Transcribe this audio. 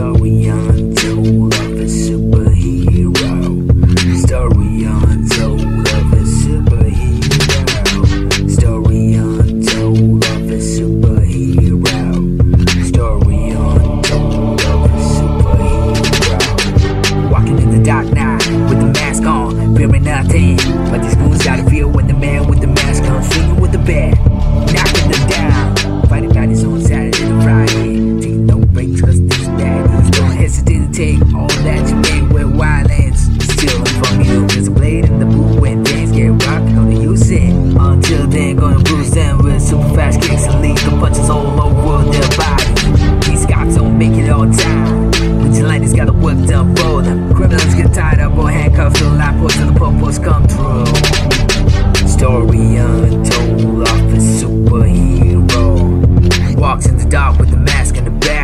Story untold of a superhero. Story untold of a superhero. Story untold of a superhero. Story untold of a superhero. Walking in the dark night with the mask on, fearing nothing but these goons gotta feel when the man with the mask comes, swinging with the bat, knocking them down, fighting battles on Saturday and Friday. Taking no breaks cause these baddies don't hesitate to take all that you made with violence. Stealing from you, there's a blade in the boot. When things get rough, gonna use it. Until then, gonna bruise them with super fast kicks and lethal punches all over their body. These cops don't make it all time. Vigilantes got the work done for them. Criminals get tied up or handcuffed till the line posts and the purpose come through. Story untold of a superhero. Walks in the dark with the mask and the bat.